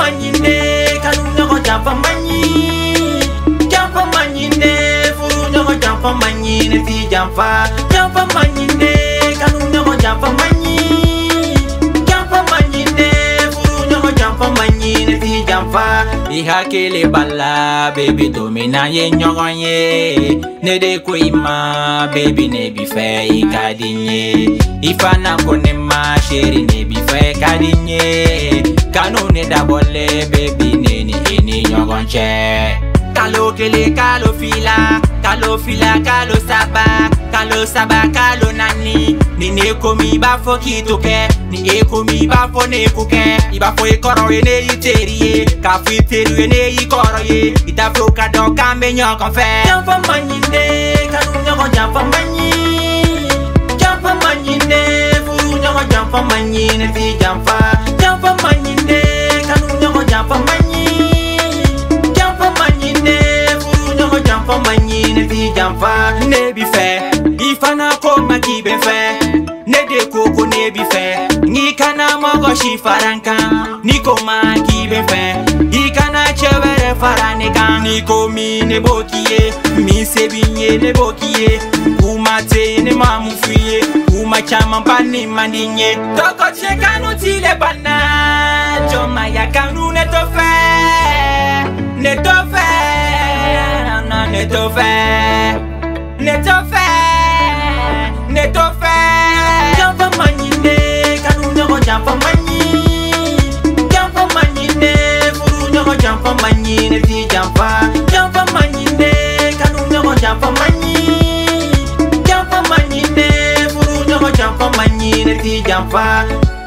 manyine kanu nyoko jamfa manyi. Jamfa manyine furu nyoko jamfa manyine fi jamfa. Jamfa manyine kanu nyoko jamfa manyi. Jamfa manyine furu nyoko jamfa manyine fi jamfa. Iha kele balla baby domina ye nyogon ye. Ne de kuima baby ne bi fe ikadinye. Ifana kone ma sheri ne bi fe kadinye. Kanu ne dabole baby ne ni eni nyogon che. Kalo kele kalo fila kalo saba kalo nani. Ni ne komi ba fo kitoke ni e komi ba fo ne kuke. Iba fo e koro e ne iterie ka fu iteru e ne i koro ye. Ita fo ka do kambe nyokon fe. Jamfa manyine kanu nyoko jamfa manyi. Jamfa manyine furu nyoko jamfa manyine fi jamfa. Jamfa manyine kanu nyoko jamfa manyi. Jamfa manyine furu nyoko jamfa manyine fi jamfa. Ne bi fe ifana ko makibe fe. Ne de koko ne bi fe. Ni kana mogo shi faranka. Ni ko makibe fe. Ikana chewere faraneka. Ni ko mi ne bokiye. Mi sebinye ne bokiye. Umate ne mamufiye. Uma chama pani mandinye. Toko cheka no tile bana. Joma ya kanu ne to fe. Ne to fe. Na ne to fe. Ne to fe. Ne to fe. Jamfa manyine kanu nyoko jamfa manyi. Jamfa manyine furu nyoko jamfa manyine fi jamfa. Jamfa manyine kanu nyoko jamfa manyi. Jamfa manyine furu nyoko jamfa manyine fi jamfa.